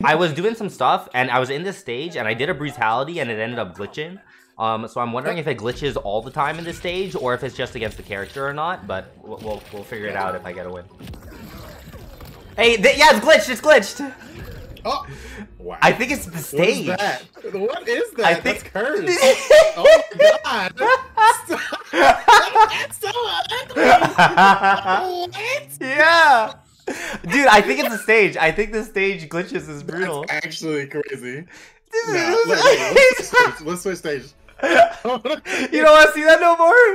I was doing some stuff, and I was in this stage, and I did a brutality, and it ended up glitching. So I'm wondering if it glitches all the time in this stage, or if it's just against the character or not. But we'll figure it out if I get a win. Hey, yeah, it's glitched. It's glitched. Oh, wow. I think it's the stage. What is that? What is that? I think... That's cursed. Oh my god. That's so ugly. What? Yeah. Dude, I think it's a stage. I think the stage glitches is brutal. That's actually crazy. No, let's switch stage. You don't want to see that no more?